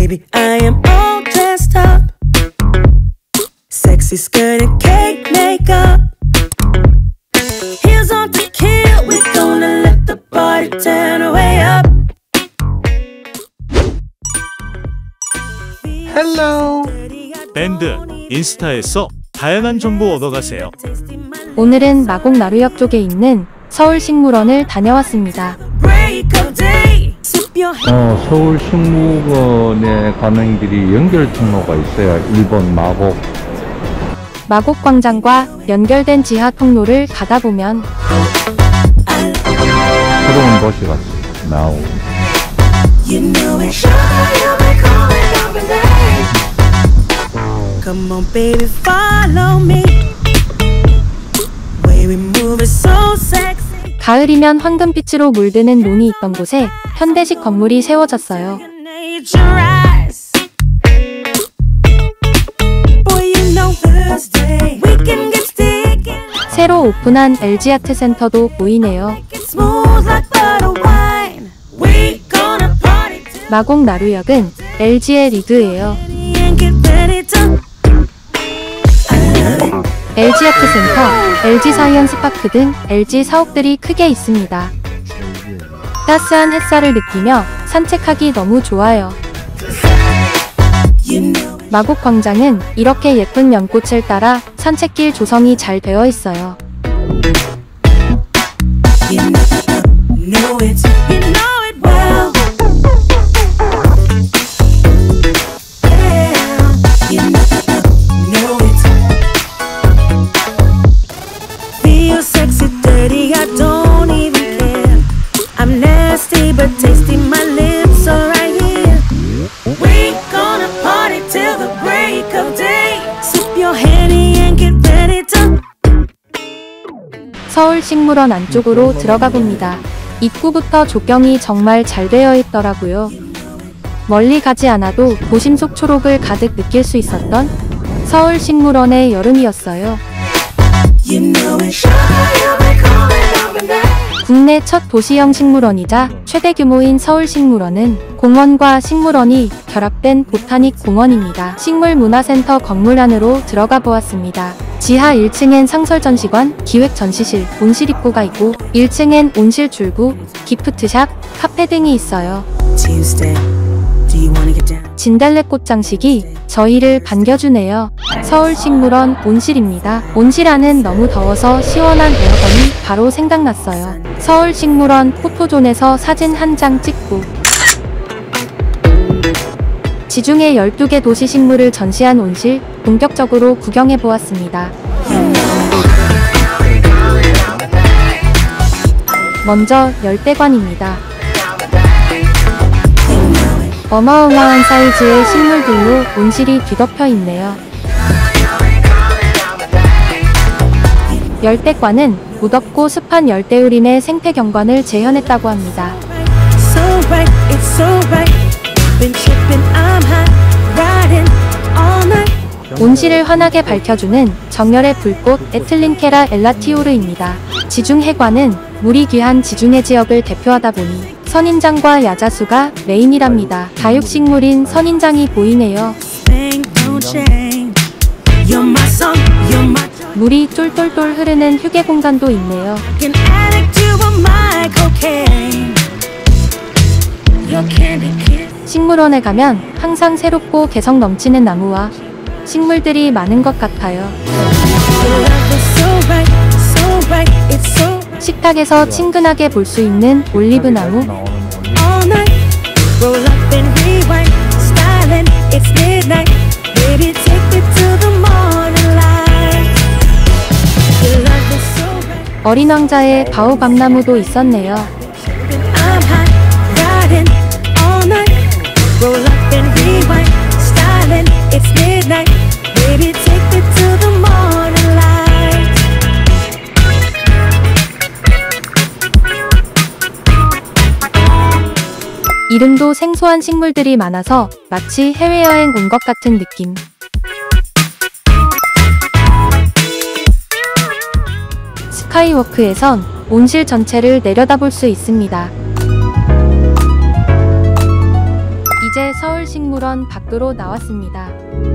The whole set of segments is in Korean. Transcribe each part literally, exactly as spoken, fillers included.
Baby, I am all dressed up. Sexy skirt and cake makeup. Heels on to kill. We're gonna let the party turn way up. Hello. 밴드 인스타에서 다양한 정보 얻어가세요. 오늘은 마곡 나루역 쪽에 있는 서울식물원을 다녀왔습니다. 어, 서울식물원에 가는 길이 연결 통로가 있어요. 일 번 마곡. 마곡광장과 연결된 지하 통로를 가다 보면 새로운 도시가 나오고. Come on, baby, follow me. Way we move is so sexy. 가을이면 황금빛으로 물드는 논이 있던 곳에 현대식 건물이 세워졌어요. 새로 오픈한 엘지 아트센터도 보이네요. 마곡 나루역은 엘지의 리그예요. 엘지 아트센터, 엘지 사이언스파크 등 엘지 사옥들이 크게 있습니다. 따스한 햇살을 느끼며 산책하기 너무 좋아요. 마곡 광장은 이렇게 예쁜 연꽃을 따라 산책길 조성이 잘 되어 있어요. 서울식물원 안쪽으로 들어가 봅니다. 입구부터 조경이 정말 잘 되어 있더라고요. 멀리 가지 않아도 도심 속 초록을 가득 느낄 수 있었던 서울식물원의 여름이었어요. 국내 첫 도시형 식물원이자 최대 규모인 서울식물원은 공원과 식물원이 결합된 보타닉 공원입니다. 식물문화센터 건물 안으로 들어가 보았습니다. 지하 일 층엔 상설전시관, 기획전시실, 온실 입구가 있고 일 층엔 온실 줄구, 기프트샵, 카페 등이 있어요. 진달래꽃 장식이 저희를 반겨주네요. 서울식물원 온실입니다. 온실 안은 너무 더워서 시원한 에어건이 바로 생각났어요. 서울식물원 포토존에서 사진 한 장 찍고 지중해 열두 개 도시식물을 전시한 온실 본격적으로 구경해보았습니다. 먼저 열대관입니다. 어마어마한 사이즈의 식물들로 온실이 뒤덮여 있네요. 열대관은 무덥고 습한 열대우림의 생태 경관을 재현했다고 합니다. 온실을 환하게 밝혀주는 정열의 불꽃 에틀린케라 엘라티오르입니다. 지중해관은 물이 귀한 지중해 지역을 대표하다 보니 선인장과 야자수가 메인이랍니다. 다육식물인 선인장이 보이네요. 물이 쫄쫄쫄 흐르는 휴게 공간도 있네요. 식물원에 가면 항상 새롭고 개성 넘치는 나무와 식물들이 많은 것 같아요. 식탁에서 친근하게 볼 수 있는 올리브나무, 어린 왕자의 바오밥나무도 있었네요. 이름도 생소한 식물들이 많아서 마치 해외여행 온 것 같은 느낌. 스카이워크에선 온실 전체를 내려다볼 수 있습니다. 이제 서울식물원 밖으로 나왔습니다.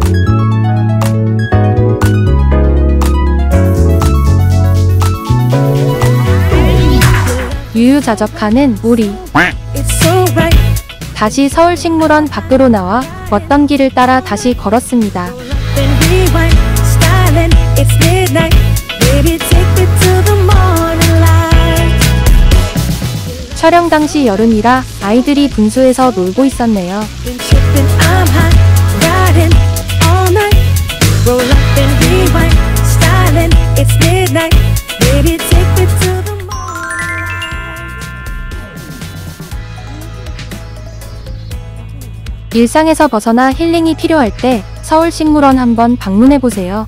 유유자적하는 우리. It's so right. 다시 서울식물원 밖으로 나와 걷던 길을 따라 다시 걸었습니다. Then rewind, styling. It's midnight. Baby, take me to the morning light. 촬영 당시 여름이라 아이들이 분수에서 놀고 있었네요. Been tripping, I'm high, riding all night. Roll up and rewind, styling. It's midnight. Baby, take me to the morning light. 일상에서 벗어나 힐링이 필요할 때 서울식물원 한번 방문해보세요.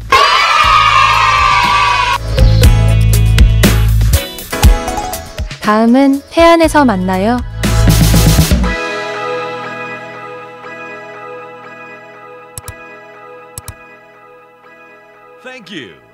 다음은 태안에서 만나요. Thank you.